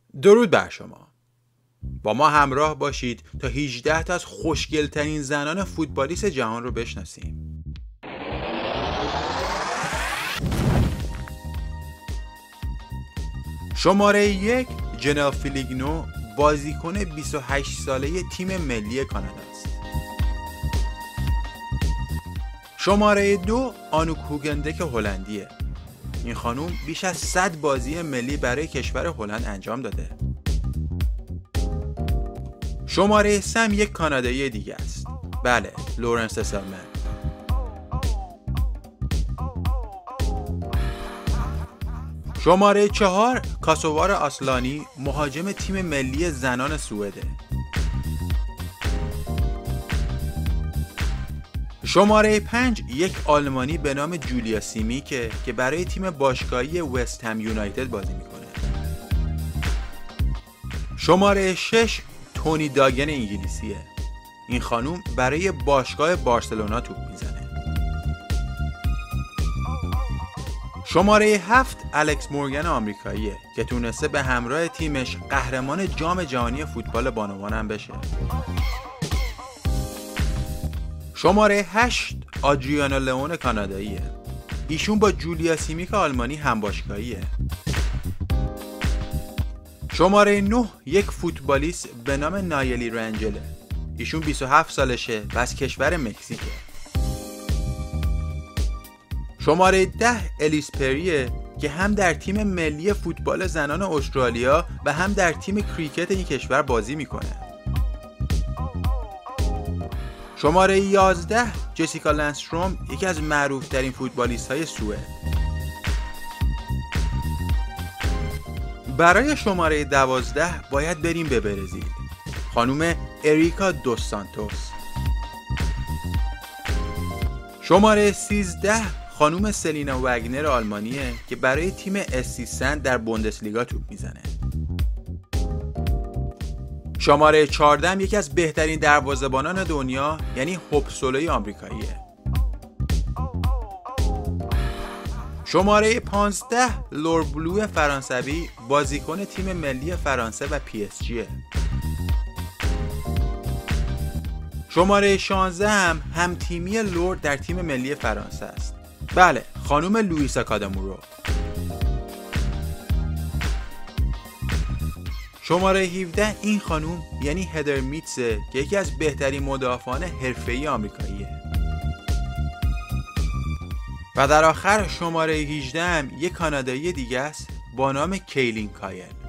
درود بر شما. با ما همراه باشید تا 18 تا از خوشگل‌ترین زنان فوتبالیست جهان رو بشناسیم. شماره 1 جنال فیلیگنو، بازیکن 28 ساله تیم ملی کانادا است. شماره 2 آنوک هوگندک هلندیه. این خانوم بیش از 100 بازی ملی برای کشور هلند انجام داده. شماره 3 یک کانادایی دیگه است. بله، لورنس اسلمن. شماره 4 کاسووار آسلانی، مهاجم تیم ملی زنان سوئده. شماره 5 یک آلمانی به نام جولیا سیمیکه که برای تیم باشگاهی وست هم یونایتد بازی میکنه. شماره 6 تونی داگن انگلیسیه. این خانوم برای باشگاه بارسلونا توپ میزنه. شماره 7 الکس مورگان آمریکاییه که تونسته به همراه تیمش قهرمان جام جهانی فوتبال بانوان هم بشه. شماره 8 آدریانا لئون کاناداییه. ایشون با جولیا سیمیک آلمانی همباشگاهیه. شماره 9 یک فوتبالیست به نام نایلی رنجله. ایشون 27 سالشه و از کشور مکزیکه. شماره 10 الیس پریه که هم در تیم ملی فوتبال زنان استرالیا و هم در تیم کریکت این کشور بازی میکنه. شماره 11 جسیکا لندستروم، یکی از معروف‌ترین فوتبالیست های سوئد. برای شماره 12 باید بریم به برزیل. خانم اریکا دوس سانتوس. شماره 13 خانم سلینا وگنر آلمانیه که برای تیم اسسی سند در بوندسلیگا توپ میزنه. شماره 14 یکی از بهترین دروازه‌بانان دنیا یعنی هوپسولوی آمریکاییه. شماره 15 لور بلو فرانسوی، بازیکن تیم ملی فرانسه و پی اس جیه. شماره 16 هم تیمی لور در تیم ملی فرانسه است. بله، خانم لوئیسا کادامورو. شماره 17 این خانوم یعنی هدر میتسه که یکی از بهترین مدافعان حرفه‌ای آمریکاییه. و در آخر شماره 18 یک کانادایی دیگه است با نام کیلین کایل.